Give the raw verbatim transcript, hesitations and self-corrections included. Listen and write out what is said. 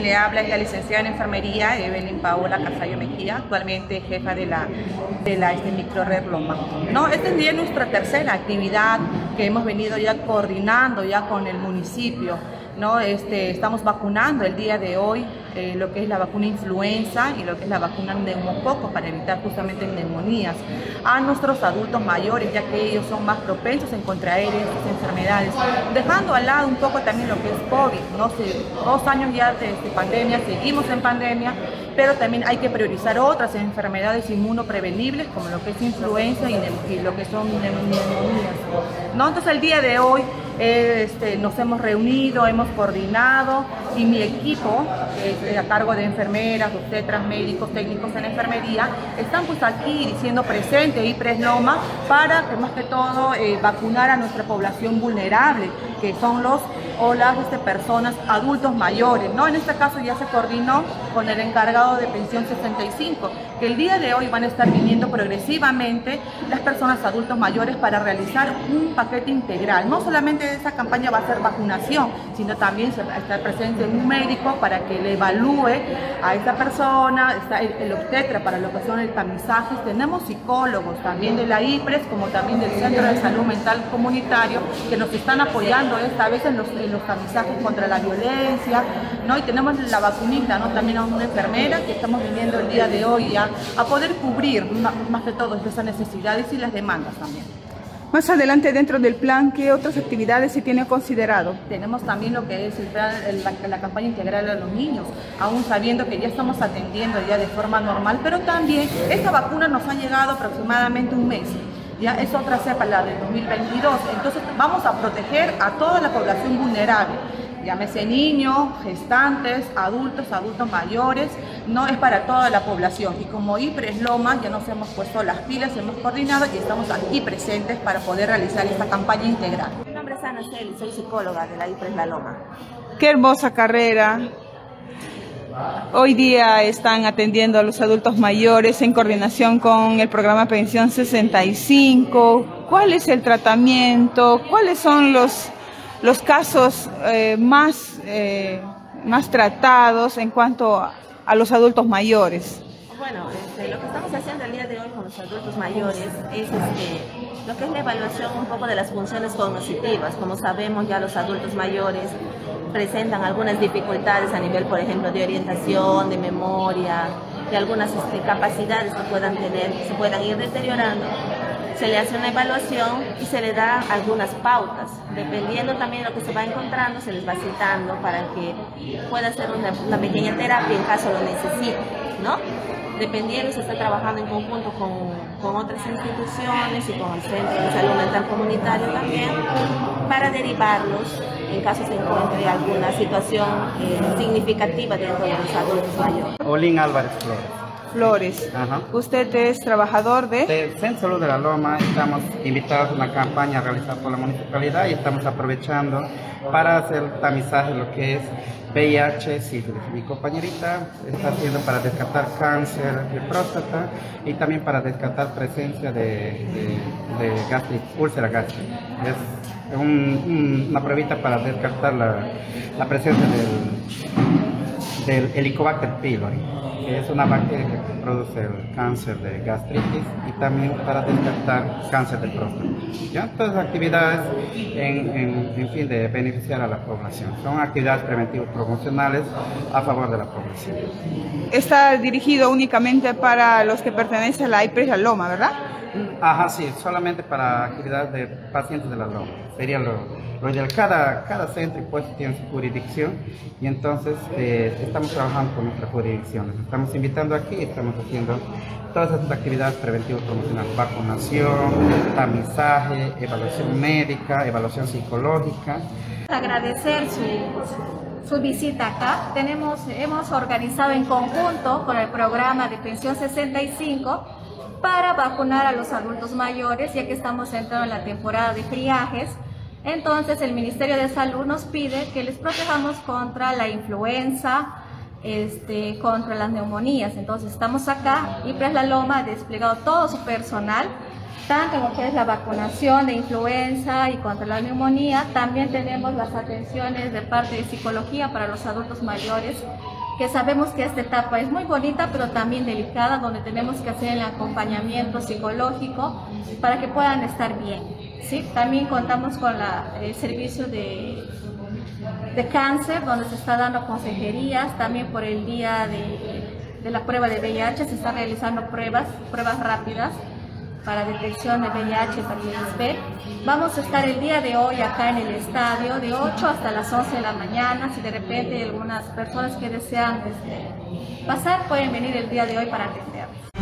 le habla es la licenciada en enfermería Evelyn Paola Casayo Mejía, actualmente jefa de la, de la este, microrred Loma. ¿No? Esta es nuestra tercera actividad que hemos venido ya coordinando ya con el municipio. ¿No? Este, estamos vacunando el día de hoy eh, lo que es la vacuna influenza y lo que es la vacuna neumococo para evitar justamente neumonías a nuestros adultos mayores, ya que ellos son más propensos a contraer estas enfermedades, dejando al lado un poco también lo que es COVID, ¿no? Se, dos años ya de, de pandemia, seguimos en pandemia, pero también hay que priorizar otras enfermedades inmunoprevenibles como lo que es influenza y, y lo que son neumonías, ¿no? Entonces el día de hoy Eh, este, nos hemos reunido, hemos coordinado y mi equipo, eh, a cargo de enfermeras, obstetras, médicos, técnicos en enfermería, están pues aquí diciendo presente y IPRES Loma para que más que todo eh, vacunar a nuestra población vulnerable, que son los o las este, personas adultos mayores, ¿no? En este caso ya se coordinó con el encargado de pensión sesenta y cinco, que el día de hoy van a estar viniendo progresivamente las personas adultos mayores para realizar un paquete integral. No solamente esta campaña va a ser vacunación, sino también se va a estar presente un médico para que le evalúe a esta persona, está el, el obstetra para lo que son el tamizaje. Tenemos psicólogos también de la IPRES, como también del Centro de Salud Mental Comunitario, que nos están apoyando esta vez en los, en los tamizajes contra la violencia, ¿no? Y tenemos la vacunita, ¿no? También a una enfermera que estamos viniendo el día de hoy ya a poder cubrir más, más que todo esas necesidades y las demandas también. Más adelante, dentro del plan, ¿qué otras actividades se tiene considerado? Tenemos también lo que es el plan, la, la campaña integral a los niños, aún sabiendo que ya estamos atendiendo ya de forma normal, pero también esta vacuna nos ha llegado aproximadamente un mes. Ya es otra cepa, la del dos mil veintidós, entonces vamos a proteger a toda la población vulnerable. Llámese niños, gestantes, adultos, adultos mayores, no es para toda la población. Y como IPRES Loma ya nos hemos puesto las pilas, hemos coordinado y estamos aquí presentes para poder realizar esta campaña integral. Mi nombre es Ana Celi, soy psicóloga de la IPRES La Loma. Qué hermosa carrera. Hoy día están atendiendo a los adultos mayores en coordinación con el programa Pensión sesenta y cinco. ¿Cuál es el tratamiento? ¿Cuáles son los... los casos eh, más, eh, más tratados en cuanto a, a los adultos mayores? Bueno, este, lo que estamos haciendo el día de hoy con los adultos mayores es este, lo que es la evaluación un poco de las funciones cognitivas. Como sabemos, ya los adultos mayores presentan algunas dificultades a nivel, por ejemplo, de orientación, de memoria, de algunas este, capacidades que puedan tener, se puedan ir deteriorando. Se le hace una evaluación y se le da algunas pautas. Dependiendo también de lo que se va encontrando, se les va citando para que pueda hacer una, una pequeña terapia en caso lo necesite, ¿no? Dependiendo, se está trabajando en conjunto con, con otras instituciones y con el Centro de Salud Mental Comunitario también, para derivarlos en caso se encuentre alguna situación eh, significativa dentro de los adultos mayores. Olin Álvarez Flores. Flores. Ajá. Usted es trabajador de... Del Centro de Salud de La Loma. Estamos invitados a una campaña realizada por la municipalidad y estamos aprovechando para hacer tamizaje de lo que es V I H, sífilis. Mi compañerita está haciendo para descartar cáncer de próstata y también para descartar presencia de, de, de gastritis, úlcera gástrica. Es un, un, una pruebita para descartar la, la presencia del, del Helicobacter pylori, que es una bacteria que produce el cáncer de gastritis, y también para descartar cáncer de próstata. ¿Ya? Todas las actividades en, en, en fin de beneficiar a la población. Son actividades preventivas promocionales a favor de la población. Está dirigido únicamente para los que pertenecen a la IPRES La Loma, ¿verdad? Ajá, sí, solamente para actividades de pacientes de La Loma. Sería lo, lo ideal. Cada, cada centro y puesto tiene su jurisdicción, y entonces eh, estamos trabajando con nuestra jurisdicción. Les estamos invitando aquí, estamos haciendo todas estas actividades preventivas promocionales: vacunación, tamizaje, evaluación médica, evaluación psicológica. Agradecer su, su visita acá. Tenemos, hemos organizado en conjunto con el programa de Pensión sesenta y cinco para vacunar a los adultos mayores, ya que estamos entrando en la temporada de friajes. Entonces el Ministerio de Salud nos pide que les protejamos contra la influenza, este, contra las neumonías. Entonces estamos acá, IPRES La Loma ha desplegado todo su personal, tanto en lo que es la vacunación de influenza y contra la neumonía. También tenemos las atenciones de parte de psicología para los adultos mayores, que sabemos que esta etapa es muy bonita, pero también delicada, donde tenemos que hacer el acompañamiento psicológico para que puedan estar bien, ¿sí? También contamos con la, el servicio de, de cáncer, donde se está dando consejerías. También por el día de, de la prueba de V I H se están realizando pruebas, pruebas rápidas para detección de V I H y hepatitis B. Vamos a estar el día de hoy acá en el estadio de ocho hasta las once de la mañana. Si de repente hay algunas personas que desean este, pasar, pueden venir el día de hoy para atender.